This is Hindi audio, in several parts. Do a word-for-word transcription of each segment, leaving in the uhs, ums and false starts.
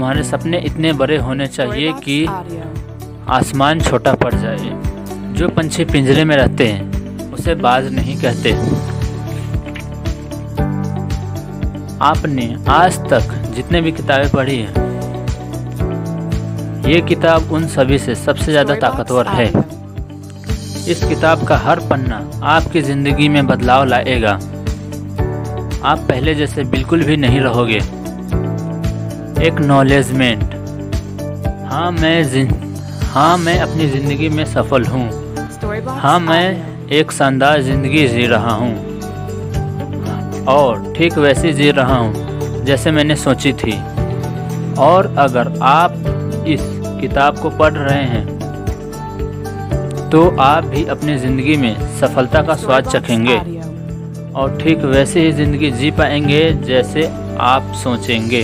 तुम्हारे सपने इतने बड़े होने चाहिए कि आसमान छोटा पड़ जाए। जो पंछी पिंजरे में रहते हैं उसे बाज नहीं कहते। आपने आज तक जितने भी किताबें पढ़ी हैं, ये किताब उन सभी से सबसे ज़्यादा ताकतवर है। इस किताब का हर पन्ना आपकी ज़िंदगी में बदलाव लाएगा। आप पहले जैसे बिल्कुल भी नहीं रहोगे। एक्नॉलेजमेंट। हाँ मैं जिन हाँ मैं अपनी ज़िंदगी में सफल हूँ। हाँ मैं एक शानदार ज़िंदगी जी रहा हूँ और ठीक वैसी जी रहा हूँ जैसे मैंने सोची थी। और अगर आप इस किताब को पढ़ रहे हैं तो आप भी अपनी ज़िंदगी में सफलता का स्वाद चखेंगे और ठीक वैसे ही ज़िंदगी जी पाएंगे जैसे आप सोचेंगे।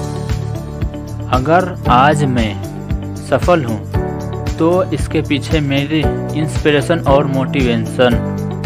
अगर आज मैं सफल हूँ तो इसके पीछे मेरी इंस्पिरेशन और मोटिवेशन।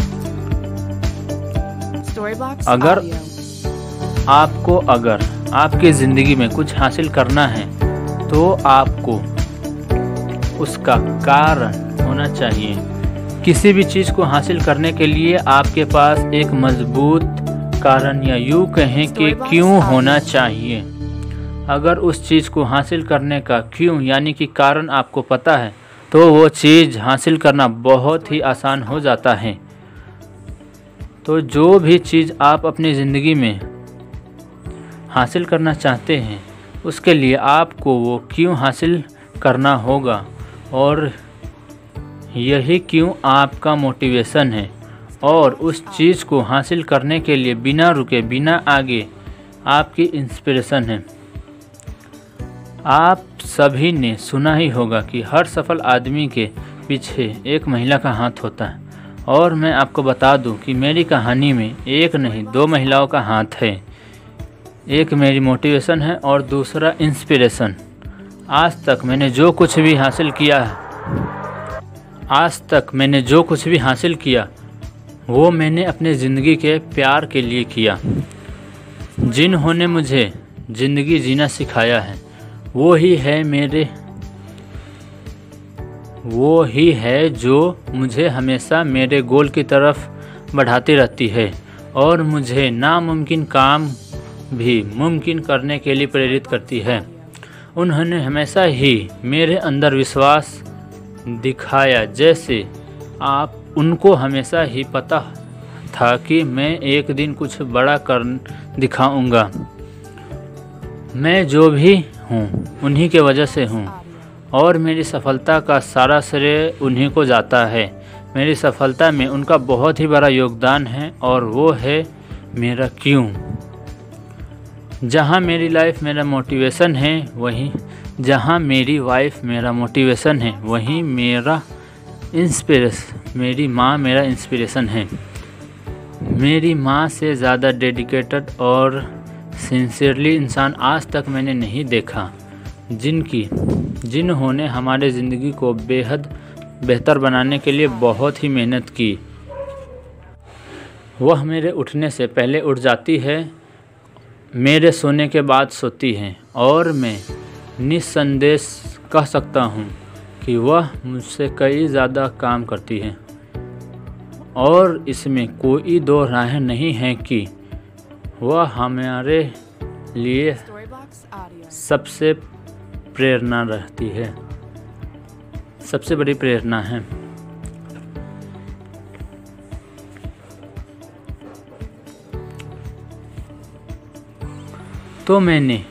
अगर आपको अगर आपकी ज़िंदगी में कुछ हासिल करना है तो आपको उसका कारण होना चाहिए। किसी भी चीज़ को हासिल करने के लिए आपके पास एक मजबूत कारण या यूँ कहें कि क्यों होना चाहिए। अगर उस चीज़ को हासिल करने का क्यों यानी कि कारण आपको पता है तो वो चीज़ हासिल करना बहुत ही आसान हो जाता है। तो जो भी चीज़ आप अपनी ज़िंदगी में हासिल करना चाहते हैं उसके लिए आपको वो क्यों हासिल करना होगा और यही क्यों आपका मोटिवेशन है और उस चीज़ को हासिल करने के लिए बिना रुके बिना आगे आपकी इंस्पिरेशन है। आप सभी ने सुना ही होगा कि हर सफल आदमी के पीछे एक महिला का हाथ होता है और मैं आपको बता दूं कि मेरी कहानी में एक नहीं दो महिलाओं का हाथ है। एक मेरी मोटिवेशन है और दूसरा इंस्पिरेशन। आज तक मैंने जो कुछ भी हासिल किया है आज तक मैंने जो कुछ भी हासिल किया वो मैंने अपने ज़िंदगी के प्यार के लिए किया। जिन्होंने मुझे ज़िंदगी जीना सिखाया है वो ही है मेरे वो ही है जो मुझे हमेशा मेरे गोल की तरफ बढ़ाती रहती है और मुझे नामुमकिन काम भी मुमकिन करने के लिए प्रेरित करती है। उन्होंने हमेशा ही मेरे अंदर विश्वास दिखाया, जैसे आप उनको हमेशा ही पता था कि मैं एक दिन कुछ बड़ा कर दिखाऊंगा। मैं जो भी हूँ उन्हीं के वजह से हूँ और मेरी सफलता का सारा श्रेय उन्हीं को जाता है। मेरी सफलता में उनका बहुत ही बड़ा योगदान है और वो है मेरा क्यों। जहाँ मेरी लाइफ मेरा मोटिवेशन है वहीं जहाँ मेरी वाइफ मेरा मोटिवेशन है वहीं मेरा इंस्पिरेशन मेरी माँ मेरा इंस्पिरेशन है। मेरी माँ से ज़्यादा डेडिकेटेड और सिंसियरली इंसान आज तक मैंने नहीं देखा, जिनकी जिन्होंने हमारे ज़िंदगी को बेहद बेहतर बनाने के लिए बहुत ही मेहनत की। वह मेरे उठने से पहले उठ जाती है, मेरे सोने के बाद सोती हैं और मैं निस्संदेह कह सकता हूँ कि वह मुझसे कई ज़्यादा काम करती हैं और इसमें कोई दो राय नहीं है कि वह हमारे लिए सबसे प्रेरणा रहती है, सबसे बड़ी प्रेरणा है। तो मैंने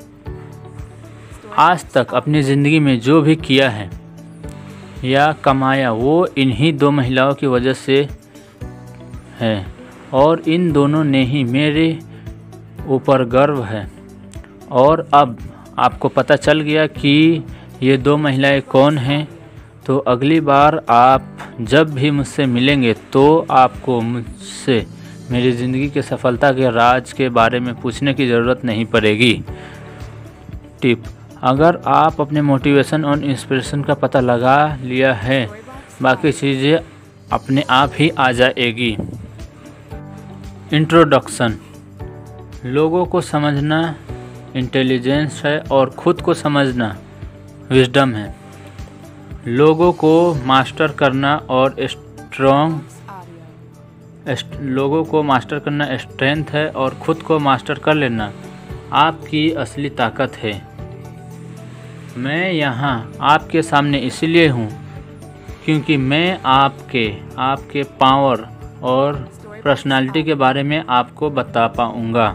आज तक अपनी ज़िंदगी में जो भी किया है या कमाया वो इन्हीं दो महिलाओं की वजह से है और इन दोनों ने ही मेरे ऊपर गर्व है। और अब आपको पता चल गया कि ये दो महिलाएं कौन हैं, तो अगली बार आप जब भी मुझसे मिलेंगे तो आपको मुझसे मेरी ज़िंदगी के सफलता के राज के बारे में पूछने की ज़रूरत नहीं पड़ेगी। टिप: अगर आप अपने मोटिवेशन और इंस्पिरेशन का पता लगा लिया है, बाकी चीज़ें अपने आप ही आ जाएगी। इंट्रोडक्शन: लोगों को समझना इंटेलिजेंस है और खुद को समझना विजडम है। लोगों को मास्टर करना और स्ट्रॉन्ग लोगों को मास्टर करना स्ट्रेंथ है और खुद को मास्टर कर लेना आपकी असली ताकत है। मैं यहाँ आपके सामने इसलिए हूँ क्योंकि मैं आपके आपके पावर और पर्सनालिटी के बारे में आपको बता पाऊँगा,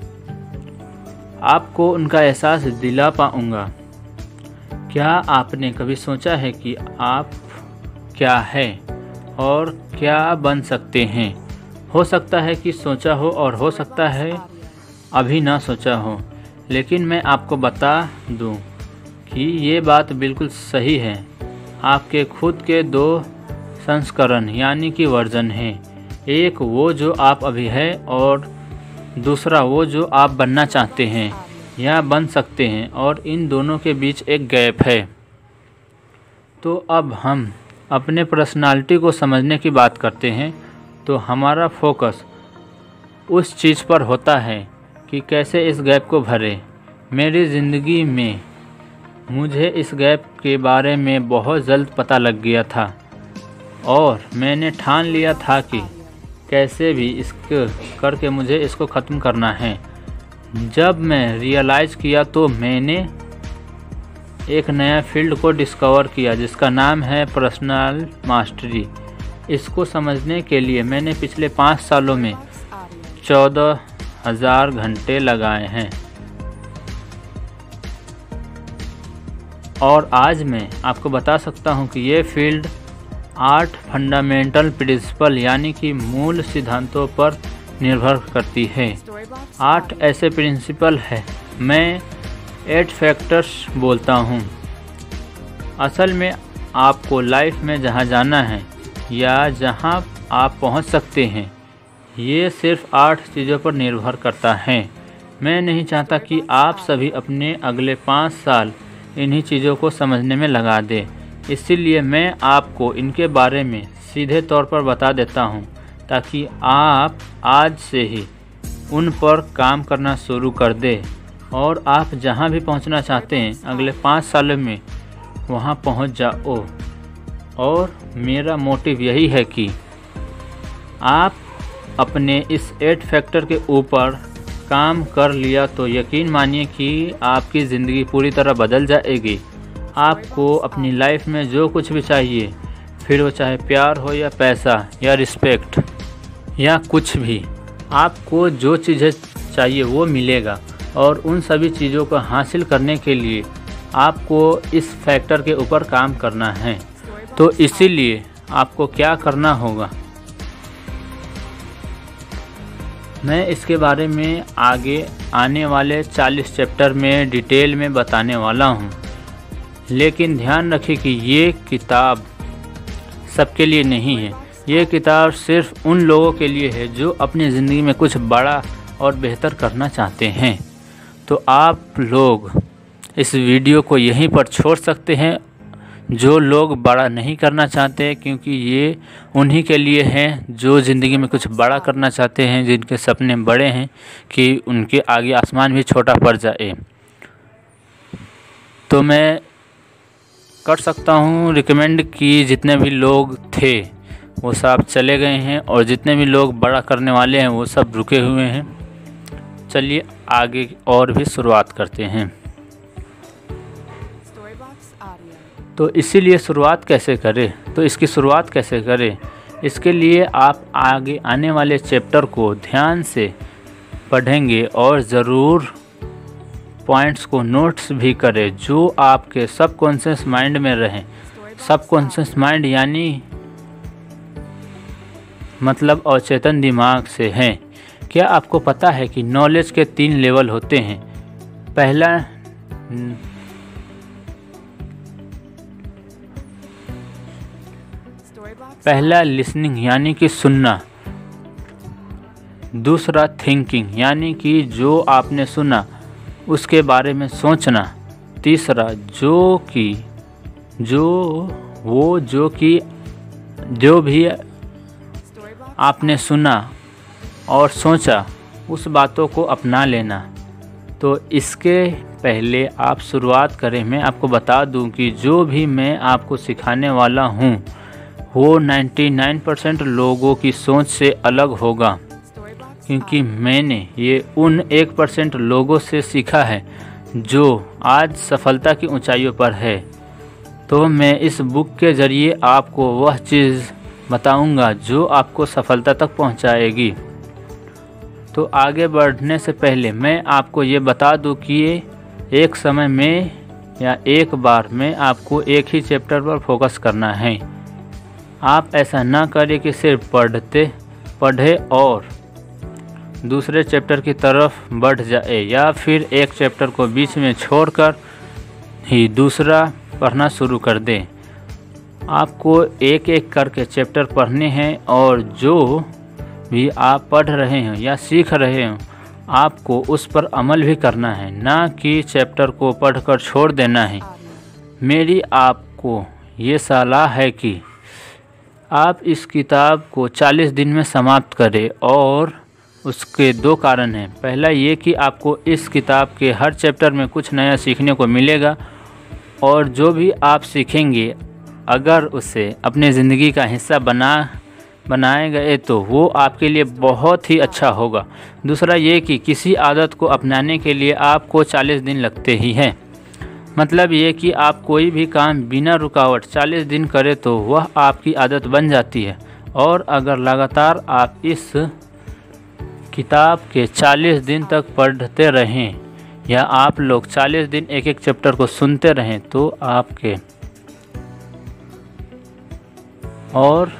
आपको उनका एहसास दिला पाऊँगा। क्या आपने कभी सोचा है कि आप क्या है और क्या बन सकते हैं? हो सकता है कि सोचा हो और हो सकता है अभी ना सोचा हो, लेकिन मैं आपको बता दूं कि ये बात बिल्कुल सही है। आपके खुद के दो संस्करण यानी कि वर्जन हैं। एक वो जो आप अभी है और दूसरा वो जो आप बनना चाहते हैं या बन सकते हैं, और इन दोनों के बीच एक गैप है। तो अब हम अपने पर्सनालिटी को समझने की बात करते हैं तो हमारा फोकस उस चीज़ पर होता है कि कैसे इस गैप को भरें। मेरी ज़िंदगी में मुझे इस गैप के बारे में बहुत जल्द पता लग गया था और मैंने ठान लिया था कि कैसे भी इसको करके मुझे इसको ख़त्म करना है। जब मैं रियलाइज़ किया तो मैंने एक नया फील्ड को डिस्कवर किया जिसका नाम है पर्सनल मास्टरी। इसको समझने के लिए मैंने पिछले पाँच सालों में चौदह हज़ार घंटे लगाए हैं और आज मैं आपको बता सकता हूं कि ये फील्ड आठ फंडामेंटल प्रिंसिपल यानी कि मूल सिद्धांतों पर निर्भर करती है। आठ ऐसे प्रिंसिपल हैं, मैं एट फैक्टर्स बोलता हूँ। असल में आपको लाइफ में जहाँ जाना है या जहाँ आप पहुँच सकते हैं, ये सिर्फ आठ चीज़ों पर निर्भर करता है। मैं नहीं चाहता कि आप सभी अपने अगले पाँच साल इन्हीं चीज़ों को समझने में लगा दें, इसीलिए मैं आपको इनके बारे में सीधे तौर पर बता देता हूँ ताकि आप आज से ही उन पर काम करना शुरू कर दें और आप जहाँ भी पहुँचना चाहते हैं अगले पाँच सालों में वहाँ पहुँच जाओ। और मेरा मोटिव यही है कि आप अपने इस एट फैक्टर के ऊपर काम कर लिया तो यकीन मानिए कि आपकी ज़िंदगी पूरी तरह बदल जाएगी। आपको अपनी लाइफ में जो कुछ भी चाहिए, फिर वो चाहे प्यार हो या पैसा या रिस्पेक्ट या कुछ भी, आपको जो चीज़ें चाहिए वो मिलेगा। और उन सभी चीज़ों को हासिल करने के लिए आपको इस फैक्टर के ऊपर काम करना है। तो इसीलिए आपको क्या करना होगा, मैं इसके बारे में आगे आने वाले चालीस चैप्टर में डिटेल में बताने वाला हूँ। लेकिन ध्यान रखें कि ये किताब सबके लिए नहीं है। ये किताब सिर्फ उन लोगों के लिए है जो अपनी ज़िंदगी में कुछ बड़ा और बेहतर करना चाहते हैं। तो आप लोग इस वीडियो को यहीं पर छोड़ सकते हैं, जो लोग बड़ा नहीं करना चाहते, क्योंकि ये उन्हीं के लिए हैं जो ज़िंदगी में कुछ बड़ा करना चाहते हैं, जिनके सपने बड़े हैं कि उनके आगे आसमान भी छोटा पड़ जाए। तो मैं कर सकता हूँ रिकमेंड कि जितने भी लोग थे वो सब चले गए हैं और जितने भी लोग बड़ा करने वाले हैं वो सब रुके हुए हैं। चलिए आगे और भी शुरुआत करते हैं। तो इसीलिए शुरुआत कैसे करें, तो इसकी शुरुआत कैसे करें, इसके लिए आप आगे आने वाले चैप्टर को ध्यान से पढ़ेंगे और ज़रूर पॉइंट्स को नोट्स भी करें जो आपके सबकॉन्शियस माइंड में रहें। सबकॉन्शियस माइंड यानी मतलब अवचेतन दिमाग से हैं। क्या आपको पता है कि नॉलेज के तीन लेवल होते हैं? पहला पहला लिसनिंग यानी कि सुनना, दूसरा थिंकिंग यानी कि जो आपने सुना उसके बारे में सोचना, तीसरा जो कि जो वो जो कि जो भी आपने सुना और सोचा उस बातों को अपना लेना। तो इसके पहले आप शुरुआत करें, मैं आपको बता दूं कि जो भी मैं आपको सिखाने वाला हूं वो निन्यानवे परसेंट लोगों की सोच से अलग होगा, क्योंकि मैंने ये उन एक परसेंट लोगों से सीखा है जो आज सफलता की ऊंचाइयों पर है। तो मैं इस बुक के ज़रिए आपको वह चीज़ बताऊंगा जो आपको सफलता तक पहुंचाएगी। तो आगे बढ़ने से पहले मैं आपको ये बता दूं कि एक समय में या एक बार में आपको एक ही चैप्टर पर फोकस करना है। आप ऐसा ना करें कि सिर्फ पढ़ते पढ़े और दूसरे चैप्टर की तरफ बढ़ जाए, या फिर एक चैप्टर को बीच में छोड़कर ही दूसरा पढ़ना शुरू कर दें। आपको एक एक करके चैप्टर पढ़ने हैं और जो भी आप पढ़ रहे हैं या सीख रहे हैं आपको उस पर अमल भी करना है, ना कि चैप्टर को पढ़कर छोड़ देना है। मेरी आपको ये सलाह है कि आप इस किताब को चालीस दिन में समाप्त करें, और उसके दो कारण हैं। पहला ये कि आपको इस किताब के हर चैप्टर में कुछ नया सीखने को मिलेगा, और जो भी आप सीखेंगे अगर उसे अपने ज़िंदगी का हिस्सा बना बनाए गए तो वो आपके लिए बहुत ही अच्छा होगा। दूसरा ये कि किसी आदत को अपनाने के लिए आपको चालीस दिन लगते ही हैं। मतलब ये कि आप कोई भी काम बिना रुकावट चालीस दिन करें तो वह आपकी आदत बन जाती है। और अगर लगातार आप इस किताब के चालीस दिन तक पढ़ते रहें, या आप लोग चालीस दिन एक एक चैप्टर को सुनते रहें, तो आपके और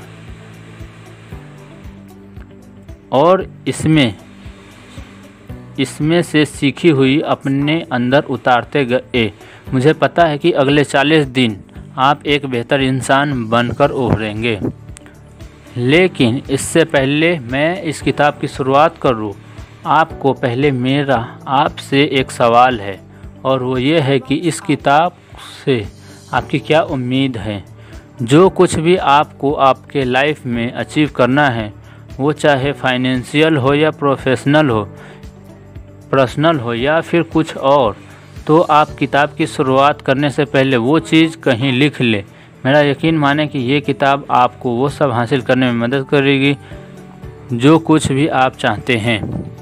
और इसमें इसमें से सीखी हुई अपने अंदर उतारते गए, मुझे पता है कि अगले चालीस दिन आप एक बेहतर इंसान बनकर उभरेंगे। लेकिन इससे पहले मैं इस किताब की शुरुआत करूं, आपको पहले मेरा आपसे एक सवाल है, और वो ये है कि इस किताब से आपकी क्या उम्मीद है। जो कुछ भी आपको आपके लाइफ में अचीव करना है, वो चाहे फाइनेंशियल हो या प्रोफेशनल हो, पर्सनल हो या फिर कुछ और, तो आप किताब की शुरुआत करने से पहले वो चीज़ कहीं लिख ले। मेरा यकीन माने कि ये किताब आपको वो सब हासिल करने में मदद करेगी जो कुछ भी आप चाहते हैं।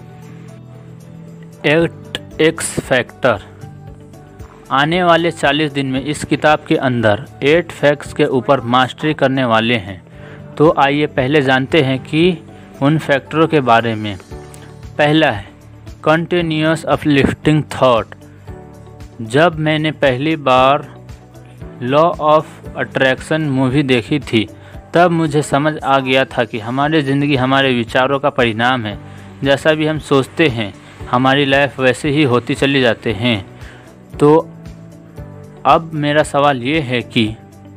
Eight X factor. आने वाले चालीस दिन में इस किताब के अंदर एट फैक्ट्स के ऊपर मास्टरी करने वाले हैं। तो आइए पहले जानते हैं कि उन फैक्टरों के बारे में। पहला है कंटिन्यूअस अपलिफ्टिंग थॉट। जब मैंने पहली बार लॉ ऑफ अट्रैक्शन मूवी देखी थी, तब मुझे समझ आ गया था कि हमारी ज़िंदगी हमारे विचारों का परिणाम है। जैसा भी हम सोचते हैं हमारी लाइफ वैसे ही होती चली जाते हैं। तो अब मेरा सवाल ये है कि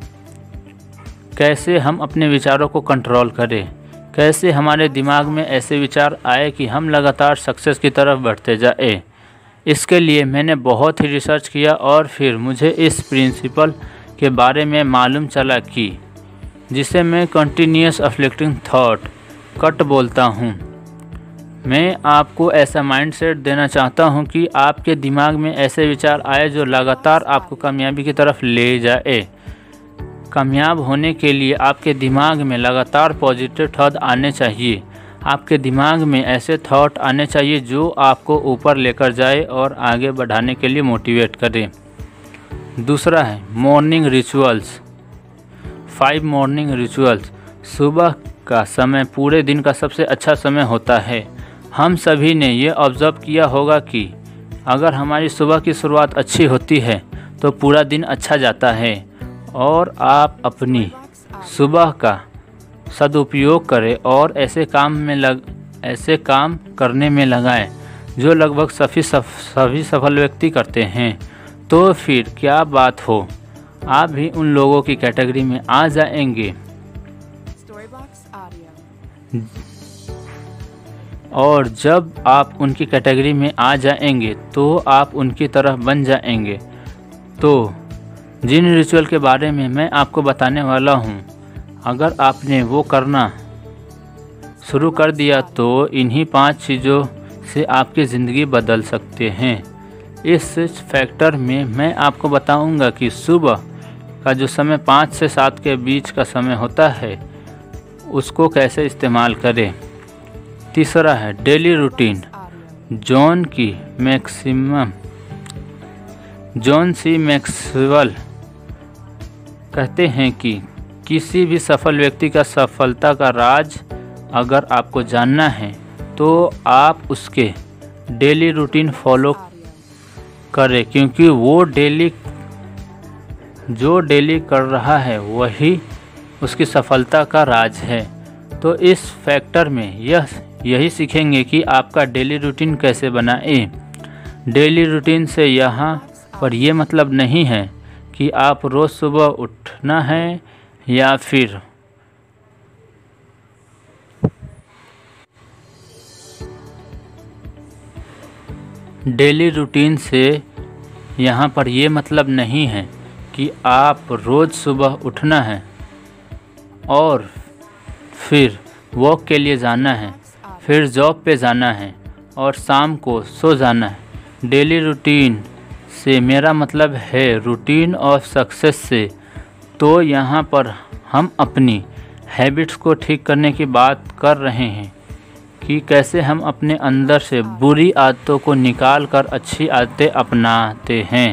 कैसे हम अपने विचारों को कंट्रोल करें, कैसे हमारे दिमाग में ऐसे विचार आए कि हम लगातार सक्सेस की तरफ बढ़ते जाए। इसके लिए मैंने बहुत ही रिसर्च किया और फिर मुझे इस प्रिंसिपल के बारे में मालूम चला कि जिसे मैं कंटिन्यूअस अफ्लिक्टिंग थॉट कट बोलता हूँ। मैं आपको ऐसा माइंडसेट देना चाहता हूँ कि आपके दिमाग में ऐसे विचार आए जो लगातार आपको कामयाबी की तरफ ले जाए। कामयाब होने के लिए आपके दिमाग में लगातार पॉजिटिव थॉट आने चाहिए। आपके दिमाग में ऐसे थॉट आने चाहिए जो आपको ऊपर लेकर जाए और आगे बढ़ाने के लिए मोटिवेट करें। दूसरा है morning rituals. Five morning rituals. सुबह का समय पूरे दिन का सबसे अच्छा समय होता है। हम सभी ने ये ऑब्ज़र्व किया होगा कि अगर हमारी सुबह की शुरुआत अच्छी होती है तो पूरा दिन अच्छा जाता है। और आप अपनी सुबह का सदुपयोग करें और ऐसे काम में लग ऐसे काम करने में लगाएं जो लगभग सभी सफ, सभी सफल व्यक्ति करते हैं। तो फिर क्या बात हो, आप भी उन लोगों की कैटेगरी में आ जाएंगे। और जब आप उनकी कैटेगरी में आ जाएंगे तो आप उनकी तरह बन जाएंगे। तो जिन रिचुअल के बारे में मैं आपको बताने वाला हूँ, अगर आपने वो करना शुरू कर दिया तो इन्हीं पांच चीज़ों से आपकी ज़िंदगी बदल सकते हैं। इस फैक्टर में मैं आपको बताऊंगा कि सुबह का जो समय पाँच से सात के बीच का समय होता है उसको कैसे इस्तेमाल करें। तीसरा है डेली रूटीन। जॉन की मैक्सिमम जॉन सी मैक्सवेल कहते हैं कि किसी भी सफल व्यक्ति का सफलता का राज अगर आपको जानना है तो आप उसके डेली रूटीन फॉलो करें, क्योंकि वो डेली जो डेली कर रहा है वही उसकी सफलता का राज है। तो इस फैक्टर में यह यही सीखेंगे कि आपका डेली रूटीन कैसे बनाएं। डेली रूटीन से यहाँ पर ये मतलब नहीं है कि आप रोज़ सुबह उठना है या फिर डेली रूटीन से यहाँ पर ये मतलब नहीं है कि आप रोज़ सुबह उठना है और फिर वॉक के लिए जाना है, फिर जॉब पे जाना है और शाम को सो जाना है। डेली रूटीन से मेरा मतलब है रूटीन ऑफ सक्सेस से। तो यहाँ पर हम अपनी हैबिट्स को ठीक करने की बात कर रहे हैं कि कैसे हम अपने अंदर से बुरी आदतों को निकाल कर अच्छी आदतें अपनाते हैं।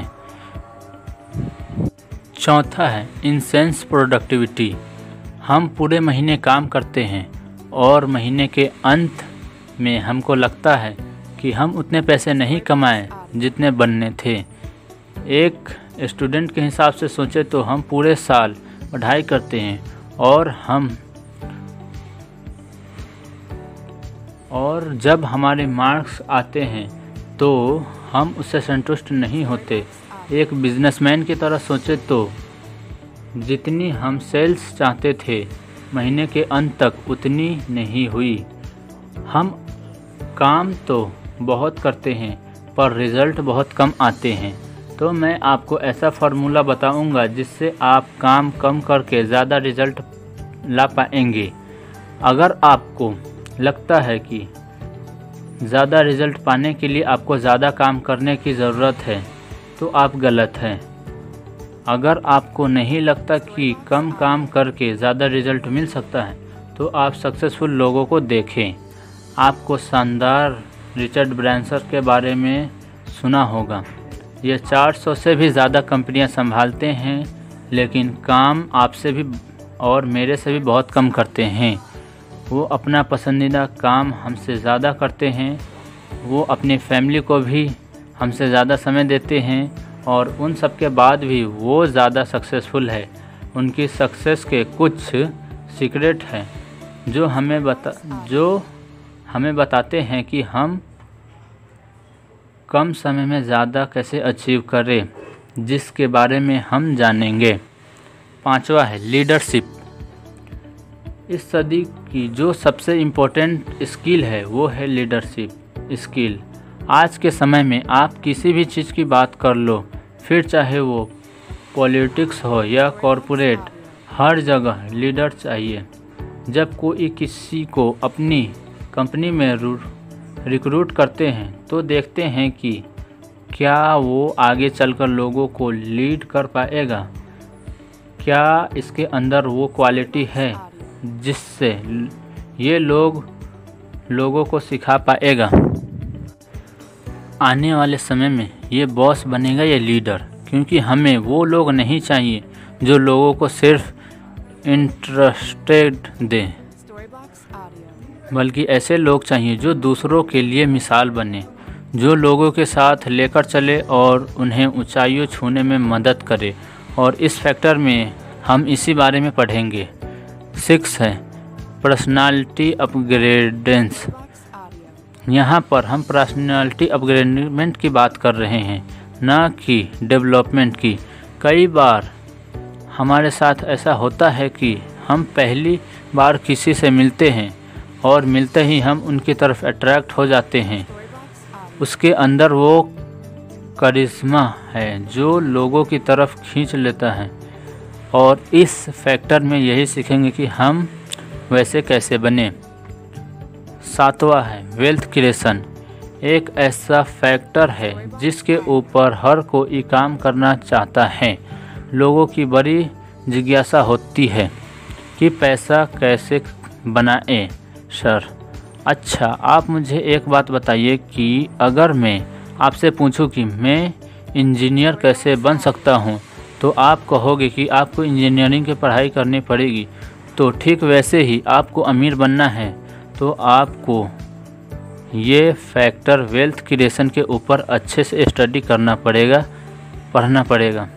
चौथा है इंसेंस प्रोडक्टिविटी। हम पूरे महीने काम करते हैं और महीने के अंत में हमको लगता है कि हम उतने पैसे नहीं कमाए जितने बनने थे। एक स्टूडेंट के हिसाब से सोचे तो हम पूरे साल पढ़ाई करते हैं और हम और जब हमारे मार्क्स आते हैं तो हम उससे संतुष्ट नहीं होते। एक बिजनेसमैन की तरह सोचे तो जितनी हम सेल्स चाहते थे महीने के अंत तक उतनी नहीं हुई। हम काम तो बहुत करते हैं पर रिज़ल्ट बहुत कम आते हैं। तो मैं आपको ऐसा फार्मूला बताऊंगा जिससे आप काम कम करके ज़्यादा रिज़ल्ट ला पाएंगे। अगर आपको लगता है कि ज़्यादा रिज़ल्ट पाने के लिए आपको ज़्यादा काम करने की ज़रूरत है तो आप गलत हैं। अगर आपको नहीं लगता कि कम काम करके ज़्यादा रिज़ल्ट मिल सकता है तो आप सक्सेसफुल लोगों को देखें। आपको शानदार रिचर्ड ब्रांसन के बारे में सुना होगा। ये चार सौ से भी ज़्यादा कंपनियां संभालते हैं लेकिन काम आपसे भी और मेरे से भी बहुत कम करते हैं। वो अपना पसंदीदा काम हमसे ज़्यादा करते हैं। वो अपनी फैमिली को भी हमसे ज़्यादा समय देते हैं और उन सब के बाद भी वो ज़्यादा सक्सेसफुल है। उनकी सक्सेस के कुछ सीक्रेट हैं जो हमें बता जो हमें बताते हैं कि हम कम समय में ज़्यादा कैसे अचीव करें, जिसके बारे में हम जानेंगे। पांचवा है लीडरशिप। इस सदी की जो सबसे इम्पोर्टेंट स्किल है वो है लीडरशिप स्किल। आज के समय में आप किसी भी चीज़ की बात कर लो, फिर चाहे वो पॉलिटिक्स हो या कॉरपोरेट, हर जगह लीडर चाहिए। जब कोई किसी को अपनी कंपनी में रिक्रूट करते हैं तो देखते हैं कि क्या वो आगे चलकर लोगों को लीड कर पाएगा, क्या इसके अंदर वो क्वालिटी है जिससे ये लोग लोगों को सिखा पाएगा। आने वाले समय में ये बॉस बनेगा या लीडर, क्योंकि हमें वो लोग नहीं चाहिए जो लोगों को सिर्फ इंटरेस्टेड दें, बल्कि ऐसे लोग चाहिए जो दूसरों के लिए मिसाल बने, जो लोगों के साथ लेकर चले और उन्हें ऊंचाइयों छूने में मदद करे। और इस फैक्टर में हम इसी बारे में पढ़ेंगे। सिक्स है पर्सनालिटी अपग्रेडेंस। यहाँ पर हम पर्सनालिटी अपग्रेडमेंट की बात कर रहे हैं, ना कि डेवलपमेंट की। कई बार हमारे साथ ऐसा होता है कि हम पहली बार किसी से मिलते हैं और मिलते ही हम उनकी तरफ अट्रैक्ट हो जाते हैं। उसके अंदर वो करिश्मा है जो लोगों की तरफ खींच लेता है। और इस फैक्टर में यही सीखेंगे कि हम वैसे कैसे बने। सातवां है वेल्थ क्रिएशन। एक ऐसा फैक्टर है जिसके ऊपर हर कोई काम करना चाहता है। लोगों की बड़ी जिज्ञासा होती है कि पैसा कैसे बनाएं सर। अच्छा, आप मुझे एक बात बताइए कि अगर मैं आपसे पूछूं कि मैं इंजीनियर कैसे बन सकता हूं, तो आप कहोगे कि आपको इंजीनियरिंग की पढ़ाई करनी पड़ेगी। तो ठीक वैसे ही आपको अमीर बनना है तो आपको ये फैक्टर वेल्थ क्रिएशन के ऊपर अच्छे से स्टडी करना पड़ेगा, पढ़ना पड़ेगा।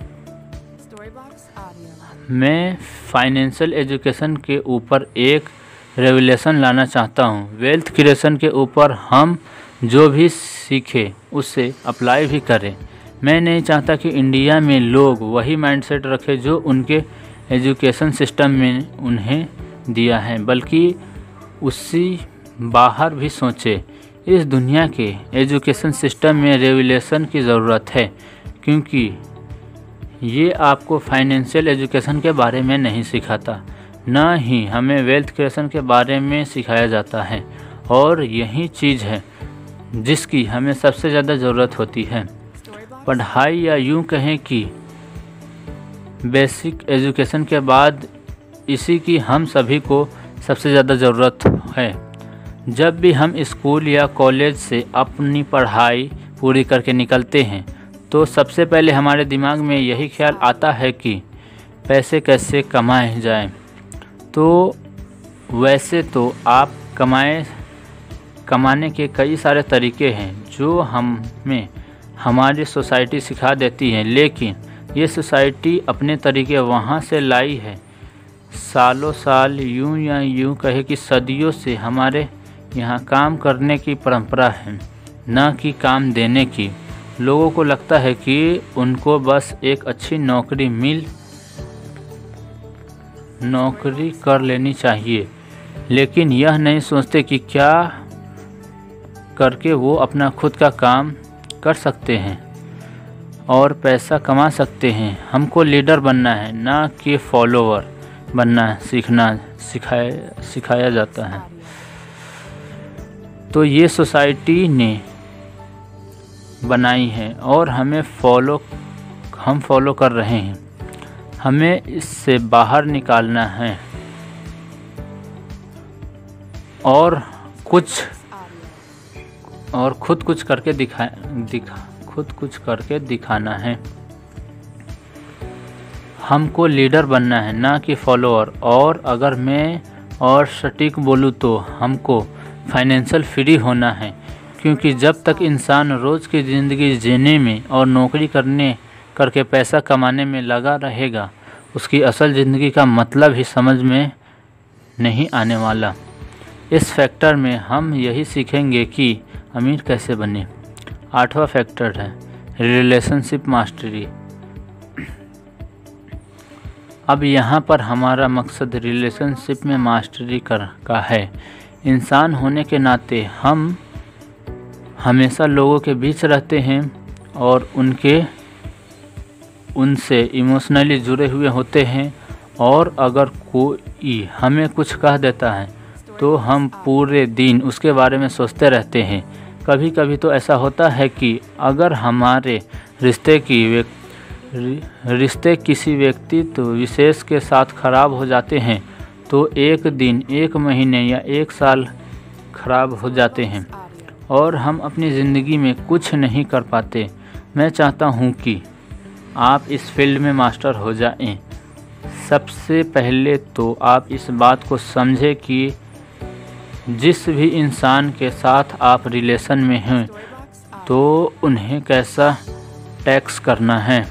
मैं फाइनेंशियल एजुकेशन के ऊपर एक रेवोल्यूशन लाना चाहता हूँ। वेल्थ क्रिएशन के ऊपर हम जो भी सीखें उससे अप्लाई भी करें। मैं नहीं चाहता कि इंडिया में लोग वही माइंडसेट रखें जो उनके एजुकेशन सिस्टम में उन्हें दिया है, बल्कि उससे बाहर भी सोचें। इस दुनिया के एजुकेशन सिस्टम में रेवोल्यूशन की ज़रूरत है, क्योंकि ये आपको फाइनेंशियल एजुकेशन के बारे में नहीं सिखाता, न ही हमें वेल्थ क्रिएशन के बारे में सिखाया जाता है। और यही चीज़ है जिसकी हमें सबसे ज़्यादा ज़रूरत होती है। पढ़ाई, या यूँ कहें कि बेसिक एजुकेशन के बाद इसी की हम सभी को सबसे ज़्यादा ज़रूरत है। जब भी हम स्कूल या कॉलेज से अपनी पढ़ाई पूरी करके निकलते हैं तो सबसे पहले हमारे दिमाग में यही ख्याल आता है कि पैसे कैसे कमाए जाएं। तो वैसे तो आप कमाए कमाने के कई सारे तरीके हैं जो हमें हमारी सोसाइटी सिखा देती है, लेकिन ये सोसाइटी अपने तरीके वहाँ से लाई है। सालों साल यूं या यूं कहे कि सदियों से हमारे यहाँ काम करने की परंपरा है, न कि काम देने की। लोगों को लगता है कि उनको बस एक अच्छी नौकरी मिल नौकरी कर लेनी चाहिए, लेकिन यह नहीं सोचते कि क्या करके वो अपना खुद का काम कर सकते हैं और पैसा कमा सकते हैं। हमको लीडर बनना है, ना कि फॉलोवर बनना सीखना सिखाया सिखाया जाता है। तो ये सोसाइटी ने बनाई है और हमें फॉलो हम फॉलो कर रहे हैं। हमें इससे बाहर निकालना है और कुछ और खुद कुछ करके दिखा दिखा खुद कुछ करके दिखाना है। हमको लीडर बनना है, ना कि फॉलोअर। और अगर मैं और सटीक बोलूँ तो हमको फाइनेंशियल फ्री होना है, क्योंकि जब तक इंसान रोज़ की ज़िंदगी जीने में और नौकरी करने करके पैसा कमाने में लगा रहेगा, उसकी असल ज़िंदगी का मतलब ही समझ में नहीं आने वाला। इस फैक्टर में हम यही सीखेंगे कि अमीर कैसे बने। आठवां फैक्टर है रिलेशनशिप मास्टरी। अब यहाँ पर हमारा मकसद रिलेशनशिप में मास्टरी कर का है। इंसान होने के नाते हम हमेशा लोगों के बीच रहते हैं और उनके उनसे इमोशनली जुड़े हुए होते हैं, और अगर कोई हमें कुछ कह देता है तो हम पूरे दिन उसके बारे में सोचते रहते हैं। कभी कभी तो ऐसा होता है कि अगर हमारे रिश्ते की रिश्ते किसी व्यक्ति तो विशेष के साथ खराब हो जाते हैं तो एक दिन, एक महीने या एक साल खराब हो जाते हैं और हम अपनी ज़िंदगी में कुछ नहीं कर पाते। मैं चाहता हूँ कि आप इस फील्ड में मास्टर हो जाएं। सबसे पहले तो आप इस बात को समझें कि जिस भी इंसान के साथ आप रिलेशन में हैं तो उन्हें कैसा टैक्स करना है।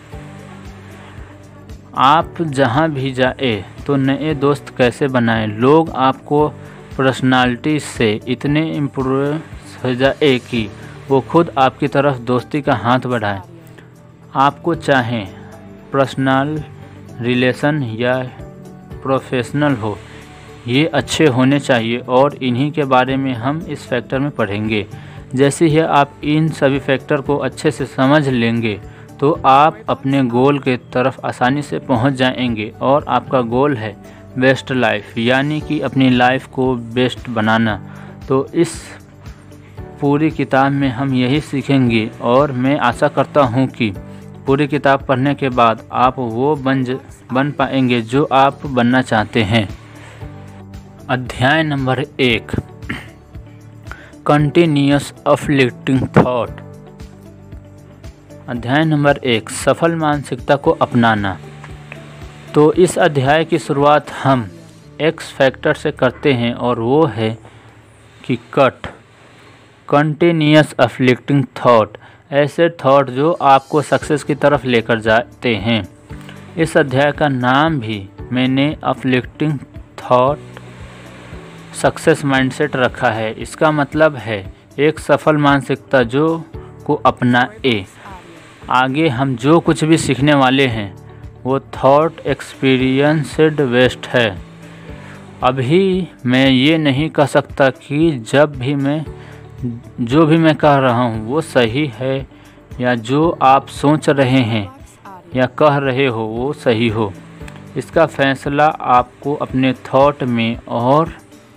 आप जहाँ भी जाए तो नए दोस्त कैसे बनाएं। लोग आपको पर्सनालिटी से इतने इम्प्रेस हो जाए कि वो खुद आपकी तरफ दोस्ती का हाथ बढ़ाएं। आपको चाहे पर्सनल रिलेशन या प्रोफेशनल हो, ये अच्छे होने चाहिए और इन्हीं के बारे में हम इस फैक्टर में पढ़ेंगे। जैसे ही आप इन सभी फैक्टर को अच्छे से समझ लेंगे तो आप अपने गोल के तरफ आसानी से पहुंच जाएंगे। और आपका गोल है बेस्ट लाइफ, यानी कि अपनी लाइफ को बेस्ट बनाना। तो इस पूरी किताब में हम यही सीखेंगे और मैं आशा करता हूँ कि पूरी किताब पढ़ने के बाद आप वो बन बन पाएंगे जो आप बनना चाहते हैं। अध्याय नंबर एक, कंटिन्यूअस अफ्लिक्टिंग थॉट। अध्याय नंबर एक, सफल मानसिकता को अपनाना। तो इस अध्याय की शुरुआत हम एक्स फैक्टर से करते हैं और वो है कि कट, कंटिन्यूअस अफ्लिक्टिंग थॉट, ऐसे थॉट जो आपको सक्सेस की तरफ लेकर जाते हैं। इस अध्याय का नाम भी मैंने अफ्लिक्टिंग थॉट सक्सेस माइंडसेट रखा है। इसका मतलब है एक सफल मानसिकता जो को अपनाए। आगे हम जो कुछ भी सीखने वाले हैं वो थॉट एक्सपीरियंस्ड बेस्ड है। अभी मैं ये नहीं कह सकता कि जब भी मैं जो भी मैं कह रहा हूँ वो सही है या जो आप सोच रहे हैं या कह रहे हो वो सही हो। इसका फैसला आपको अपने थॉट में और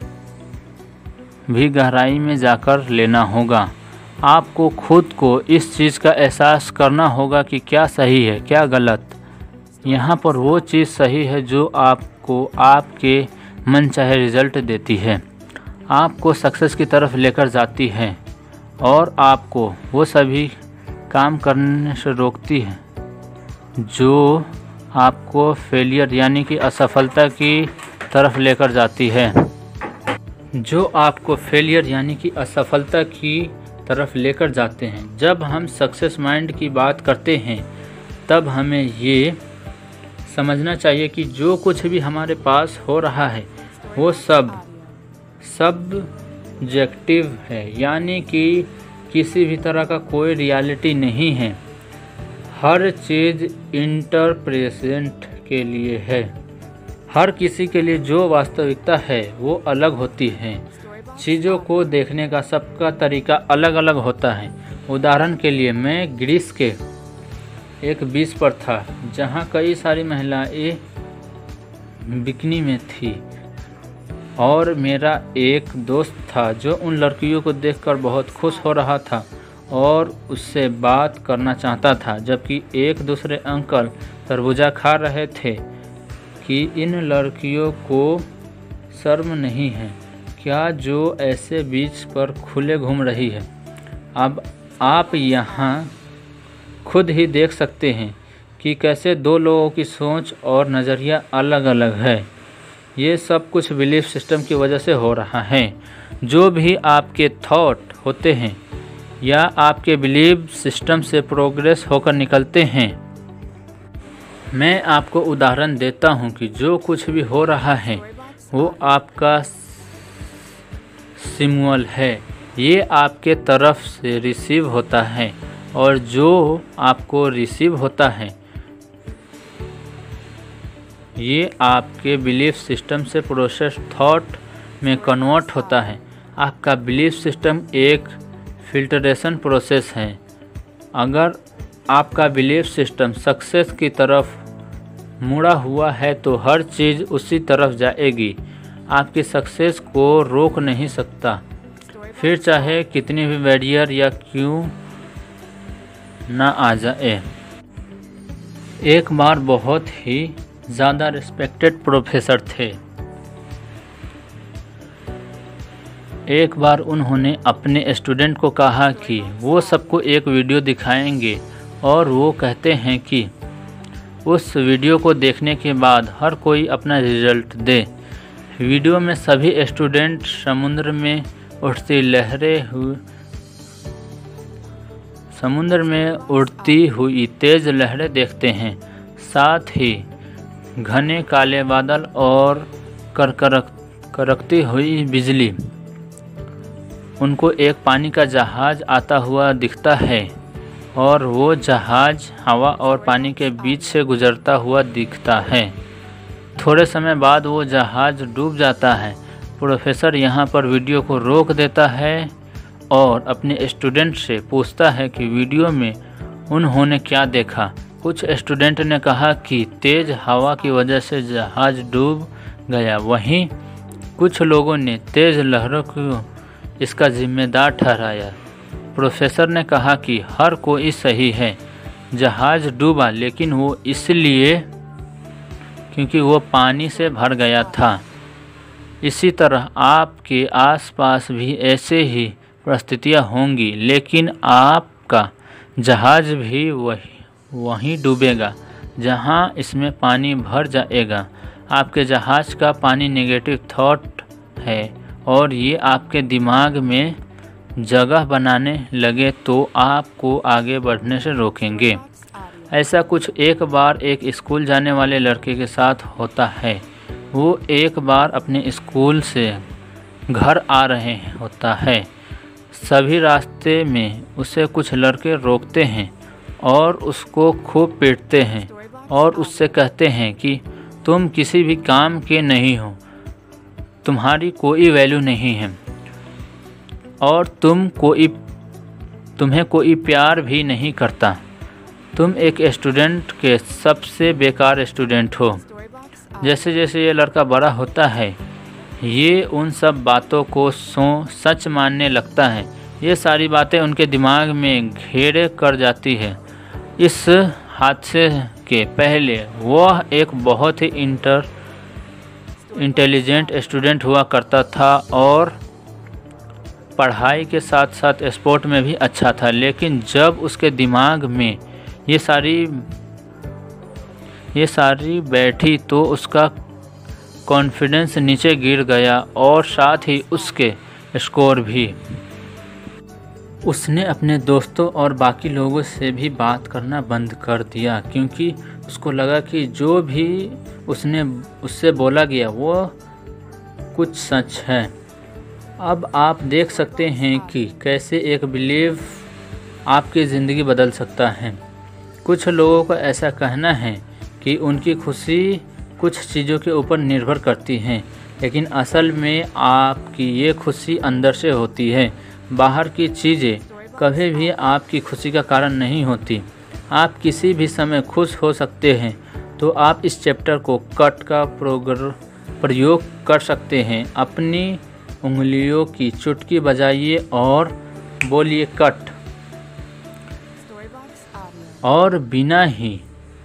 भी गहराई में जाकर लेना होगा। आपको खुद को इस चीज़ का एहसास करना होगा कि क्या सही है क्या गलत। यहाँ पर वो चीज़ सही है जो आपको आपके मन चाहे रिज़ल्ट देती है, आपको सक्सेस की तरफ लेकर जाती है और आपको वो सभी काम करने से रोकती है जो आपको फेलियर यानी कि असफलता की तरफ लेकर जाती है। जो आपको फेलियर यानी कि असफलता की तरफ लेकर जाते हैं। जब हम सक्सेस माइंड की बात करते हैं तब हमें ये समझना चाहिए कि जो कुछ भी हमारे पास हो रहा है वो सब सब्जेक्टिव है, यानी कि किसी भी तरह का कोई रियलिटी नहीं है। हर चीज़ इंटरप्रेटेशन के लिए है। हर किसी के लिए जो वास्तविकता है वो अलग होती है। चीज़ों को देखने का सबका तरीका अलग अलग होता है। उदाहरण के लिए मैं ग्रीस के एक बीच पर था जहाँ कई सारी महिलाएं बिकनी में थी और मेरा एक दोस्त था जो उन लड़कियों को देखकर बहुत खुश हो रहा था और उससे बात करना चाहता था, जबकि एक दूसरे अंकल तरबूजा खा रहे थे कि इन लड़कियों को शर्म नहीं है क्या जो ऐसे बीच पर खुले घूम रही है। अब आप यहाँ खुद ही देख सकते हैं कि कैसे दो लोगों की सोच और नज़रिया अलग अलग है। ये सब कुछ बिलीफ सिस्टम की वजह से हो रहा है। जो भी आपके थॉट होते हैं या आपके बिलीफ सिस्टम से प्रोग्रेस होकर निकलते हैं। मैं आपको उदाहरण देता हूँ कि जो कुछ भी हो रहा है वो आपका सिमुअल है, ये आपके तरफ से रिसीव होता है और जो आपको रिसीव होता है ये आपके बिलीफ सिस्टम से प्रोसेस थॉट में कन्वर्ट होता है। आपका बिलीफ सिस्टम एक फिल्टरेशन प्रोसेस है। अगर आपका बिलीफ सिस्टम सक्सेस की तरफ मुड़ा हुआ है तो हर चीज़ उसी तरफ जाएगी। आपकी सक्सेस को रोक नहीं सकता, फिर चाहे कितनी भी बैरियर या क्यों ना आ जाए। एक बार बहुत ही ज़्यादा रिस्पेक्टेड प्रोफेसर थे। एक बार उन्होंने अपने स्टूडेंट को कहा कि वो सबको एक वीडियो दिखाएंगे और वो कहते हैं कि उस वीडियो को देखने के बाद हर कोई अपना रिजल्ट दे। वीडियो में सभी स्टूडेंट समुद्र में उठती लहरें हुई समुद्र में उड़ती हुई तेज़ लहरें देखते हैं, साथ ही घने काले बादल और करकरक करकती हुई बिजली। उनको एक पानी का जहाज़ आता हुआ दिखता है और वो जहाज़ हवा और पानी के बीच से गुजरता हुआ दिखता है। थोड़े समय बाद वो जहाज़ डूब जाता है। प्रोफेसर यहाँ पर वीडियो को रोक देता है और अपने स्टूडेंट से पूछता है कि वीडियो में उन्होंने क्या देखा। कुछ स्टूडेंट ने कहा कि तेज़ हवा की वजह से जहाज़ डूब गया, वहीं कुछ लोगों ने तेज़ लहरों को इसका जिम्मेदार ठहराया। प्रोफेसर ने कहा कि हर कोई सही है, जहाज डूबा लेकिन वो इसलिए क्योंकि वो पानी से भर गया था। इसी तरह आपके आसपास भी ऐसे ही परिस्थितियाँ होंगी, लेकिन आपका जहाज भी वही वहीं डूबेगा जहां इसमें पानी भर जाएगा। आपके जहाज का पानी नेगेटिव थॉट है और ये आपके दिमाग में जगह बनाने लगे तो आपको आगे बढ़ने से रोकेंगे। ऐसा कुछ एक बार एक स्कूल जाने वाले लड़के के साथ होता है। वो एक बार अपने स्कूल से घर आ रहे होता है। सभी रास्ते में उसे कुछ लड़के रोकते हैं और उसको खूब पीटते हैं और उससे कहते हैं कि तुम किसी भी काम के नहीं हो, तुम्हारी कोई वैल्यू नहीं है और तुम कोई तुम्हें कोई प्यार भी नहीं करता। तुम एक स्टूडेंट के सबसे बेकार स्टूडेंट हो। जैसे जैसे ये लड़का बड़ा होता है, ये उन सब बातों को सो सच मानने लगता है। ये सारी बातें उनके दिमाग में घेरे कर जाती है। इस हादसे के पहले वह एक बहुत ही इंटर इंटेलिजेंट स्टूडेंट हुआ करता था और पढ़ाई के साथ साथ स्पोर्ट में भी अच्छा था। लेकिन जब उसके दिमाग में ये सारी ये सारी बैठी तो उसका कॉन्फिडेंस नीचे गिर गया और साथ ही उसके स्कोर भी। उसने अपने दोस्तों और बाकी लोगों से भी बात करना बंद कर दिया क्योंकि उसको लगा कि जो भी उसने उससे बोला गया वो कुछ सच है। अब आप देख सकते हैं कि कैसे एक बिलीव आपकी ज़िंदगी बदल सकता है। कुछ लोगों का ऐसा कहना है कि उनकी खुशी कुछ चीज़ों के ऊपर निर्भर करती है, लेकिन असल में आपकी ये खुशी अंदर से होती है। बाहर की चीज़ें कभी भी आपकी खुशी का कारण नहीं होती। आप किसी भी समय खुश हो सकते हैं। तो आप इस चैप्टर को कट का प्रयोग कर सकते हैं। अपनी उंगलियों की चुटकी बजाइए और बोलिए कट, और बिना ही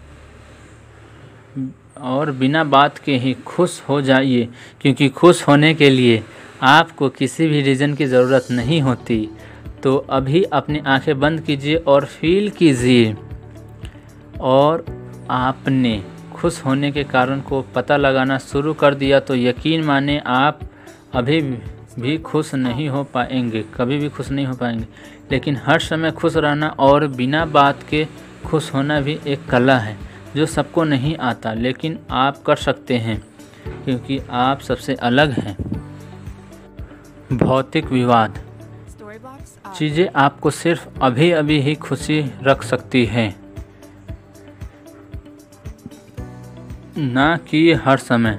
और बिना बात के ही खुश हो जाइए, क्योंकि खुश होने के लिए आपको किसी भी रीज़न की ज़रूरत नहीं होती। तो अभी अपनी आंखें बंद कीजिए और फील कीजिए, और आपने खुश होने के कारण को पता लगाना शुरू कर दिया तो यकीन माने आप अभी भी खुश नहीं हो पाएंगे, कभी भी खुश नहीं हो पाएंगे। लेकिन हर समय खुश रहना और बिना बात के खुश होना भी एक कला है जो सबको नहीं आता, लेकिन आप कर सकते हैं क्योंकि आप सबसे अलग हैं। भौतिक विवाद चीज़ें आपको सिर्फ अभी अभी ही खुशी रख सकती है, ना कि हर समय।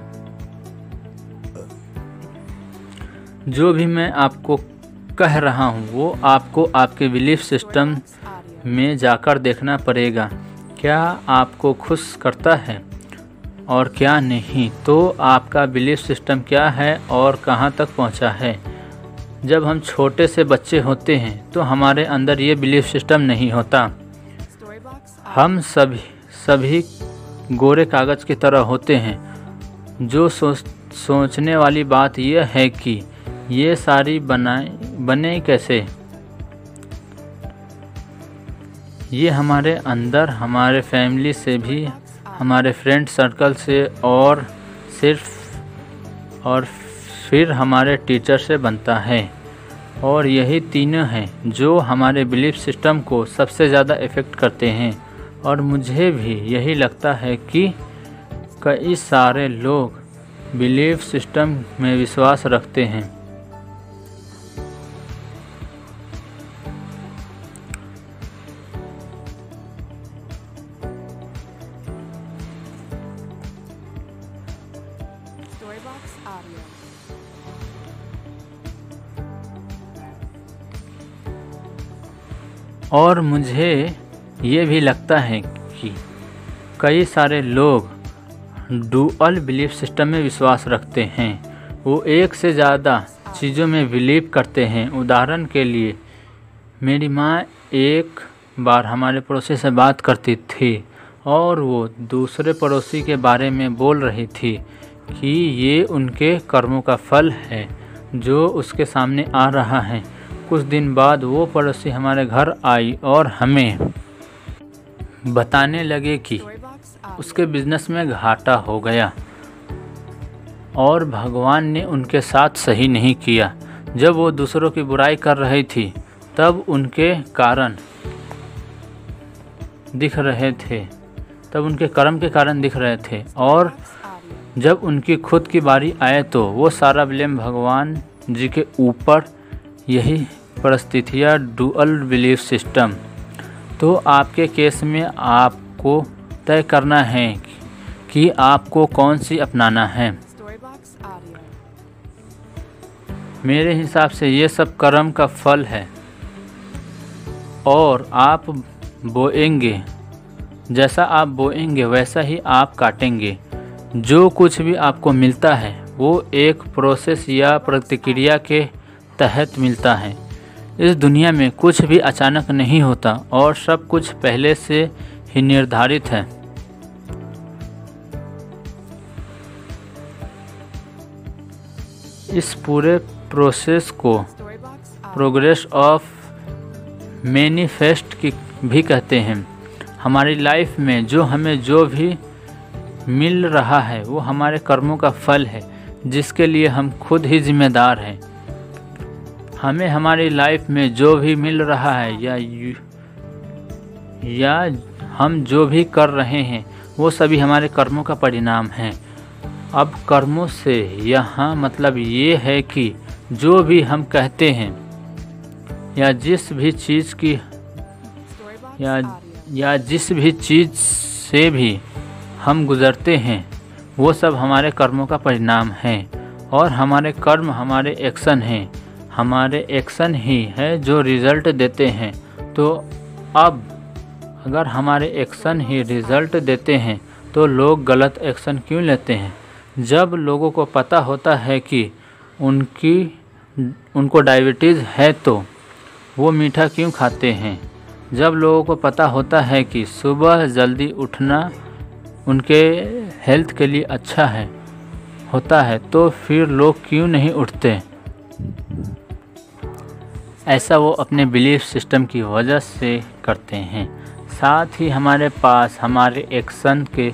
जो भी मैं आपको कह रहा हूँ वो आपको आपके बिलीफ सिस्टम में जाकर देखना पड़ेगा। क्या आपको खुश करता है और क्या नहीं, तो आपका बिलीफ सिस्टम क्या है और कहाँ तक पहुँचा है। जब हम छोटे से बच्चे होते हैं तो हमारे अंदर ये बिलीफ सिस्टम नहीं होता। हम सभी सभी गोरे कागज़ की तरह होते हैं। जो सोच सोचने वाली बात यह है कि ये सारी बनाए बने कैसे। ये हमारे अंदर हमारे फैमिली से भी, हमारे फ्रेंड सर्कल से और सिर्फ और फिर हमारे टीचर से बनता है। और यही तीनों हैं जो हमारे बिलीफ सिस्टम को सबसे ज़्यादा इफ़ेक्ट करते हैं। और मुझे भी यही लगता है कि कई सारे लोग बिलीफ सिस्टम में विश्वास रखते हैं। और मुझे ये भी लगता है कि कई सारे लोग डुअल बिलीफ सिस्टम में विश्वास रखते हैं। वो एक से ज़्यादा चीज़ों में बिलीव करते हैं। उदाहरण के लिए मेरी माँ एक बार हमारे पड़ोसी से बात करती थी और वो दूसरे पड़ोसी के बारे में बोल रही थी कि ये उनके कर्मों का फल है जो उसके सामने आ रहा है। कुछ दिन बाद वो पड़ोसी हमारे घर आई और हमें बताने लगे कि उसके बिजनेस में घाटा हो गया और भगवान ने उनके साथ सही नहीं किया। जब वो दूसरों की बुराई कर रही थी तब उनके कारण दिख रहे थे तब उनके कर्म के कारण दिख रहे थे और जब उनकी खुद की बारी आए तो वो सारा ब्लेम भगवान जी के ऊपर। यही परिस्थितियाँ डुअल बिलीफ सिस्टम। तो आपके केस में आपको तय करना है कि आपको कौन सी अपनाना है। मेरे हिसाब से ये सब कर्म का फल है और आप बोएंगे, जैसा आप बोएंगे वैसा ही आप काटेंगे। जो कुछ भी आपको मिलता है वो एक प्रोसेस या प्रतिक्रिया के तहत मिलता है। इस दुनिया में कुछ भी अचानक नहीं होता और सब कुछ पहले से ही निर्धारित है। इस पूरे प्रोसेस को प्रोग्रेस ऑफ मैनिफेस्ट की भी कहते हैं। हमारी लाइफ में जो हमें जो भी मिल रहा है वो हमारे कर्मों का फल है जिसके लिए हम खुद ही जिम्मेदार हैं। हमें हमारी लाइफ में जो भी मिल रहा है या या हम जो भी कर रहे हैं वो सभी हमारे कर्मों का परिणाम है। अब कर्मों से यहाँ मतलब ये है कि जो भी हम कहते हैं या जिस भी चीज़ की या या जिस भी चीज़ से भी हम गुज़रते हैं वो सब हमारे कर्मों का परिणाम है और हमारे कर्म हमारे एक्शन हैं। हमारे एक्शन ही है जो रिज़ल्ट देते हैं। तो अब अगर हमारे एक्शन ही रिज़ल्ट देते हैं तो लोग गलत एक्शन क्यों लेते हैं? जब लोगों को पता होता है कि उनकी उनको डायबिटीज़ है तो वो मीठा क्यों खाते हैं? जब लोगों को पता होता है कि सुबह जल्दी उठना उनके हेल्थ के लिए अच्छा है होता है तो फिर लोग क्यों नहीं उठते? ऐसा वो अपने बिलीफ सिस्टम की वजह से करते हैं। साथ ही हमारे पास हमारे एक्शन के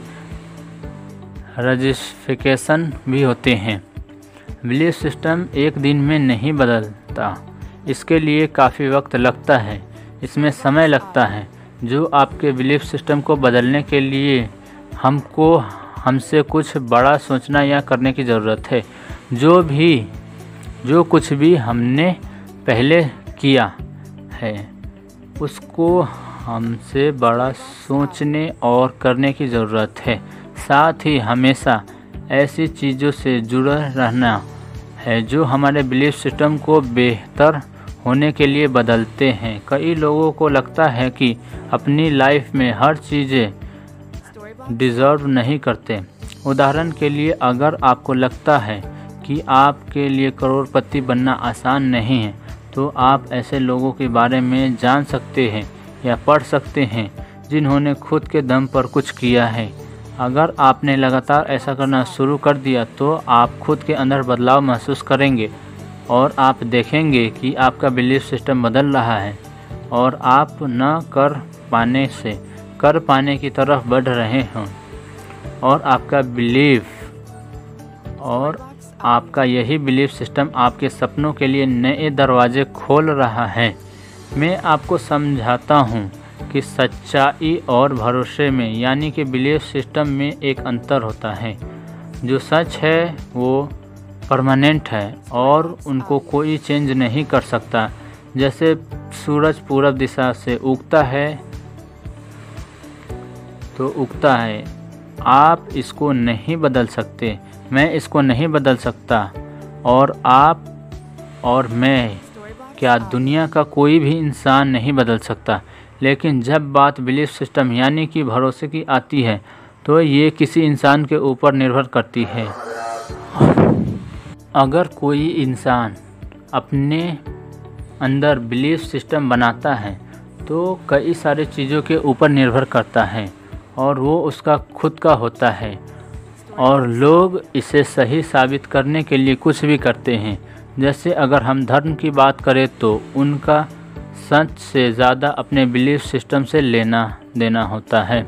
रजिस्ट्रिफिकेशन भी होते हैं। बिलीफ सिस्टम एक दिन में नहीं बदलता, इसके लिए काफ़ी वक्त लगता है, इसमें समय लगता है। जो आपके बिलीफ सिस्टम को बदलने के लिए हमको हमसे कुछ बड़ा सोचना या करने की ज़रूरत है। जो भी जो कुछ भी हमने पहले किया है उसको हमसे बड़ा सोचने और करने की ज़रूरत है। साथ ही हमेशा ऐसी चीज़ों से जुड़ा रहना है जो हमारे बिलीफ सिस्टम को बेहतर होने के लिए बदलते हैं। कई लोगों को लगता है कि अपनी लाइफ में हर चीज़ें डिज़र्व नहीं करते। उदाहरण के लिए अगर आपको लगता है कि आपके लिए करोड़पति बनना आसान नहीं है तो आप ऐसे लोगों के बारे में जान सकते हैं या पढ़ सकते हैं जिन्होंने खुद के दम पर कुछ किया है। अगर आपने लगातार ऐसा करना शुरू कर दिया तो आप खुद के अंदर बदलाव महसूस करेंगे और आप देखेंगे कि आपका बिलीफ सिस्टम बदल रहा है और आप न कर पाने से कर पाने की तरफ बढ़ रहे हों और आपका बिलीफ और आपका यही बिलीफ सिस्टम आपके सपनों के लिए नए दरवाजे खोल रहा है। मैं आपको समझाता हूँ कि सच्चाई और भरोसे में यानी कि बिलीफ सिस्टम में एक अंतर होता है। जो सच है वो परमानेंट है और उनको कोई चेंज नहीं कर सकता। जैसे सूरज पूरब दिशा से उगता है तो उगता है, आप इसको नहीं बदल सकते, मैं इसको नहीं बदल सकता और आप और मैं क्या दुनिया का कोई भी इंसान नहीं बदल सकता। लेकिन जब बात बिलीफ सिस्टम यानी कि भरोसे की आती है तो ये किसी इंसान के ऊपर निर्भर करती है। अगर कोई इंसान अपने अंदर बिलीफ सिस्टम बनाता है तो कई सारी चीज़ों के ऊपर निर्भर करता है और वो उसका खुद का होता है, और लोग इसे सही साबित करने के लिए कुछ भी करते हैं। जैसे अगर हम धर्म की बात करें तो उनका सच से ज़्यादा अपने बिलीफ सिस्टम से लेना देना होता है।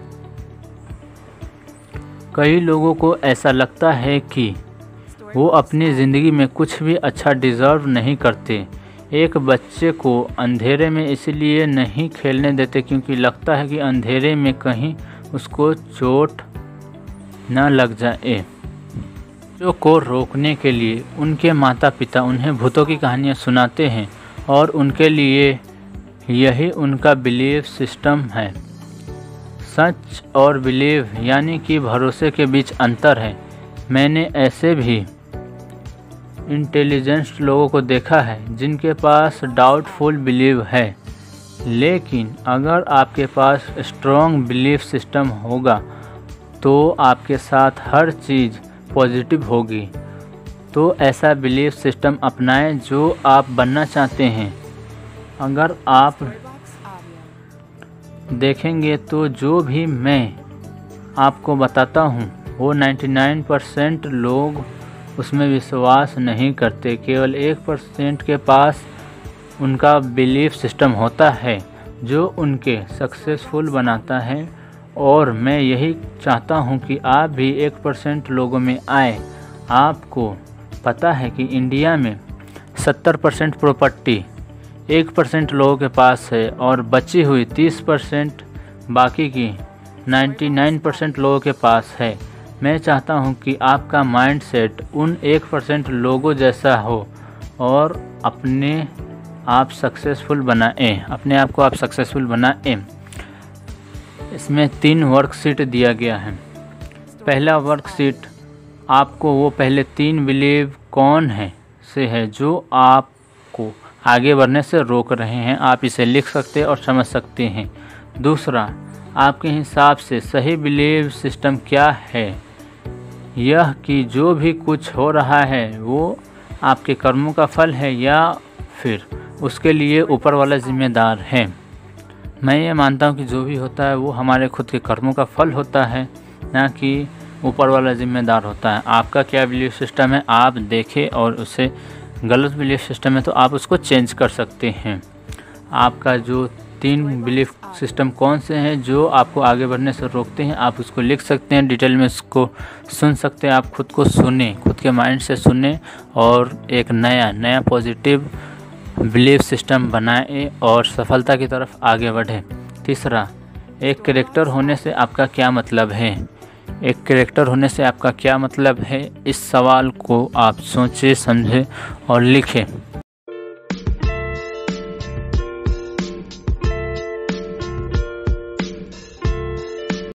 कई लोगों को ऐसा लगता है कि वो अपनी ज़िंदगी में कुछ भी अच्छा डिज़र्व नहीं करते। एक बच्चे को अंधेरे में इसलिए नहीं खेलने देते क्योंकि लगता है कि अंधेरे में कहीं उसको चोट न लग जाए। बच्चों को रोकने के लिए उनके माता पिता उन्हें भूतों की कहानियाँ सुनाते हैं और उनके लिए यही उनका बिलीफ सिस्टम है। सच और बिलीव यानी कि भरोसे के बीच अंतर है। मैंने ऐसे भी इंटेलिजेंट लोगों को देखा है जिनके पास डाउटफुल बिलीव है, लेकिन अगर आपके पास स्ट्रॉन्ग बिलीफ सिस्टम होगा तो आपके साथ हर चीज़ पॉजिटिव होगी। तो ऐसा बिलीफ सिस्टम अपनाएं जो आप बनना चाहते हैं। अगर आप देखेंगे तो जो भी मैं आपको बताता हूँ वो निन्यानवे परसेंट लोग उसमें विश्वास नहीं करते। केवल एक परसेंट के पास उनका बिलीफ सिस्टम होता है जो उनके सक्सेसफुल बनाता है, और मैं यही चाहता हूं कि आप भी एक परसेंट लोगों में आए। आपको पता है कि इंडिया में सत्तर परसेंट प्रॉपर्टी एक परसेंट लोगों के पास है और बची हुई तीस परसेंट बाकी की निन्यानवे परसेंट लोगों के पास है। मैं चाहता हूं कि आपका माइंडसेट उन एक परसेंट लोगों जैसा हो और अपने आप सक्सेसफुल बनाएं, अपने आप को आप सक्सेसफुल बनाएं। इसमें तीन वर्कशीट दिया गया है। पहला वर्कशीट आपको वो पहले तीन बिलीव कौन है से है जो आपको आगे बढ़ने से रोक रहे हैं। आप इसे लिख सकते और समझ सकते हैं। दूसरा, आपके हिसाब से सही बिलीव सिस्टम क्या है? यह कि जो भी कुछ हो रहा है वो आपके कर्मों का फल है या फिर उसके लिए ऊपर वाला जिम्मेदार है। मैं ये मानता हूँ कि जो भी होता है वो हमारे खुद के कर्मों का फल होता है, ना कि ऊपर वाला जिम्मेदार होता है। आपका क्या बिलीफ सिस्टम है आप देखें, और उसे गलत बिलीफ सिस्टम है तो आप उसको चेंज कर सकते हैं। आपका जो तीन बिलीफ सिस्टम कौन से हैं जो आपको आगे बढ़ने से रोकते हैं, आप उसको लिख सकते हैं, डिटेल में उसको सुन सकते हैं। आप खुद को सुने, खुद के माइंड से सुने और एक नया नया पॉजिटिव बिलीफ सिस्टम बनाएं और सफलता की तरफ आगे बढ़ें। तीसरा, एक कैरेक्टर होने से आपका क्या मतलब है? एक कैरेक्टर होने से आपका क्या मतलब है? इस सवाल को आप सोचें, समझें और लिखें।